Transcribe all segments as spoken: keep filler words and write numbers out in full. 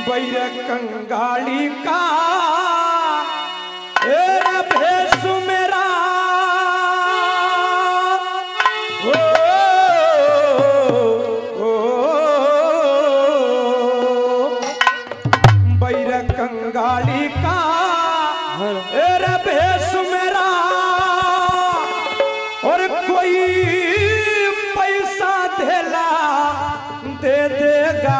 बैर कंगाली का ए भेष मेरा ओ, ओ, बैर कंगाली का ए भेष मेरा और कोई पैसा देला दे देगा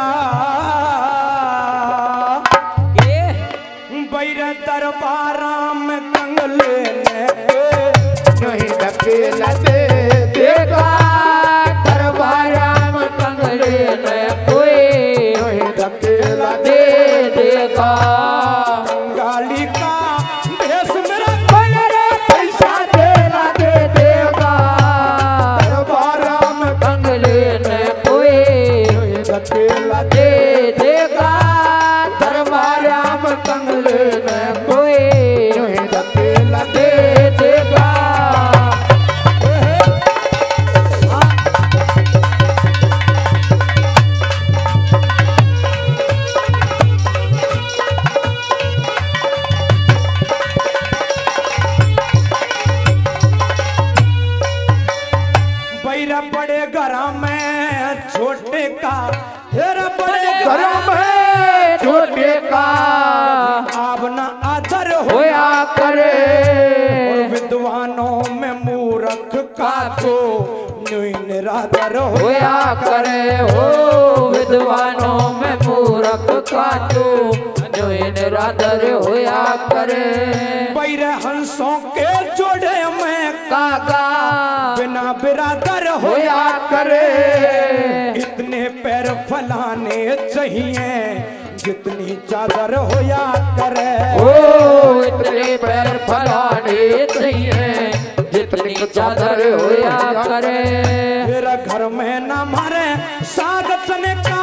बैर दरबारा में कंगले नहीं धकेला दे देगा दरबारा में कंगले में कोई नहीं धकेला दे देगा कंगाली का भेष मेरा पैसा देना दे देगा दरबारा में कंगले में कोई नहीं धकेला दे देगा दरबारा में कंगले में कोई नहीं धकेला दे देगा बैरा बड़े घर में छोटे का हेरा बड़े घर घर में छोटे का आब न आदर होया करे और विद्वानों में मूर्ख का तो निरादर होया करे हो विद्वानों में मूर्ख का तो जो निरादर होया करे बैर हंसों के जोड़े में कागा बिना बिरादर होया करे इतने पैर फलाने चाहिए जितनी चादर होया करे ओ इतने पैर फलाने चाहिए जितनी चादर होया करे मेरा घर में न मारे सागत ने का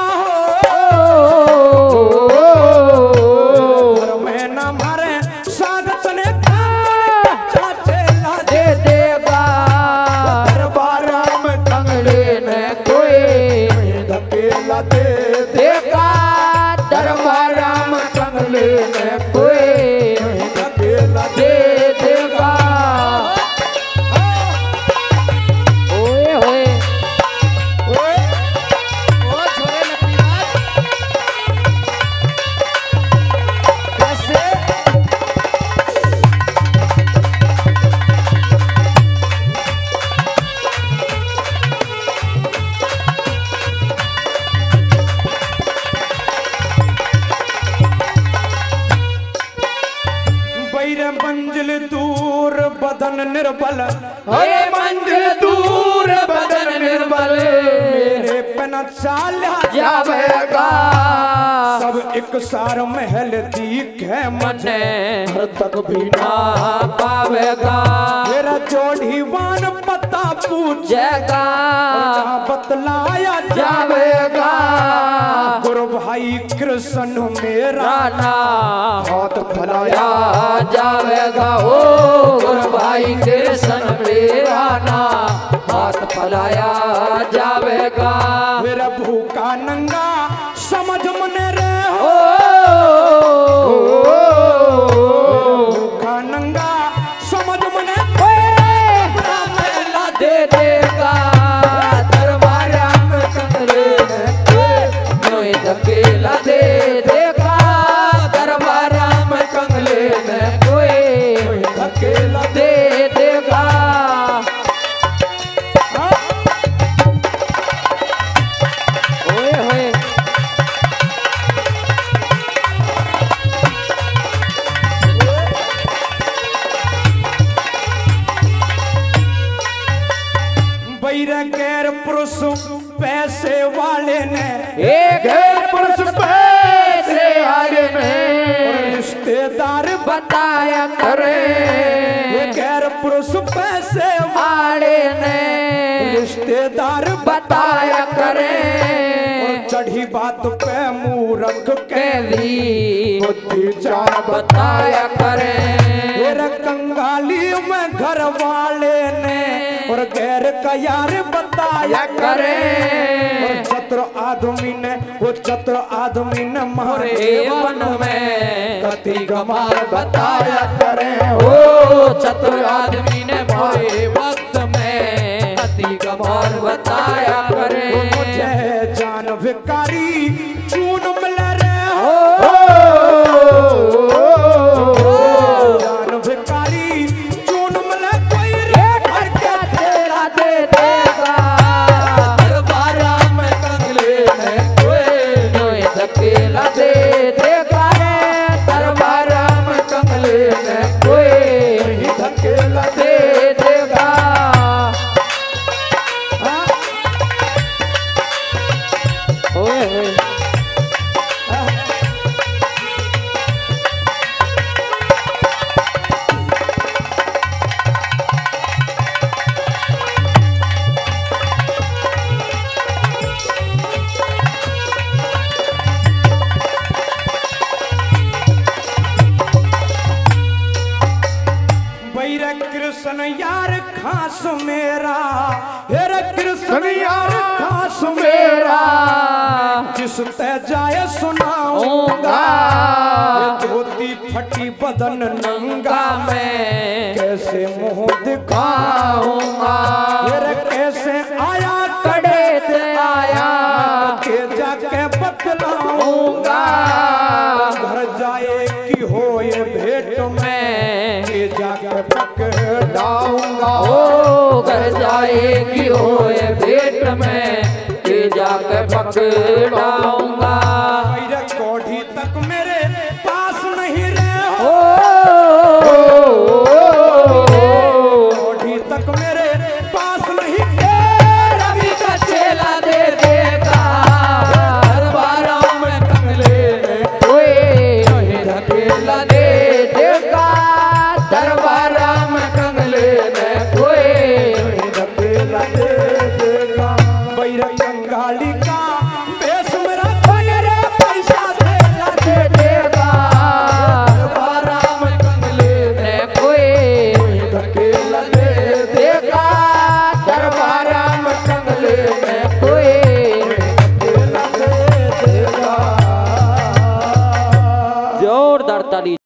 ओ घर में न मारे सागत ने का चाचे ला दे देगा दरबारा में कंगले में कोई धकेला दे देगा दरबारा में कंगले में कोई धकेला दे देगा ओए होए ओए ओ छोरे लकड़ी बात कैसे बैर मंजिल दूर बदन निर्बल अरे मंजिल दूर बदन निर्बल मेरे पन चाला जावेगा सब एक सार महल दीख है मने हर तक भी ना पावेगा मेरा जोड़ीवान पता पूछेगा जगा बतलाया जावेगा गुरु भाई कृष्ण मेरा राना हाथ फैलाया जावेगा ओ गुरु भाई कृष्ण मेरा ना हाथ फैलाया जावेगा मेरा भूखा नंगा समझ मन रे ओ भूखा नंगा समझ मन मेला दे देगा दरबारा में कंगले में कोई धकेला दे देगा दरबारा में कंगले में कोई धकेला दे देगा ओए होए बैर गैर पुरुष पैसे वाले ने एक है पुरुष पैसे वाले में रिश्तेदार बताया करे गैर पुरुष पैसे वाले ने रिश्तेदार बताया करे चढ़ी बात पे मुंह रख के के ली बुद्धि चार बताया करे मेरा कंगाली में घर वाले ने और गैर का यार बताया करे और सत्र आदमी ने वो चतुर आदमी न मारे रे वन में कति कमाल बताया करें ओ चतुर आदमी ने मोरे वक्त में अति कमाल बताया करे। मुझे जान भिकारी चून मिल रे जान भिकारी चून मिल कोई रे भर के तेरा दे देगा दरबारा में कंगले में कोई नोए धकेला दे देगा रे दरबारा में कंगले में कोई धकेला दे देगा। ओए होए बैर कृष्ण यार खास मेरा हेरे कृष्ण यार खास मेरा जिस ते जाए सुनाऊंगा धोती फटी बदन नंगा मैं कैसे मुंह दिखाऊंगा हेरे कैसे आया कड़े से आया के जाके बतलाऊंगा घर जाए कि हो ये भेंट में के जाके पकड़ाऊंगा ओ घर जाएगी होए भेंट में के जाके पकड़ाऊंगा। मेरे कोठी तक मेरे पास नहीं रे ओ कोठी तक मेरे पास नहीं रवि का चेला दे देगा दरबारा में कंगले में कोई धकेला दे देगा दरबारा में कंगले में कोई धकेला दे देगा बैर कंगाली का बेस मेरा रे पैसा देला दे देगा दरबारा में कंगले में कोई धकेला दे देगा दरबारा में कंगले में कोई धकेला दे देगा। जोरदार ताली।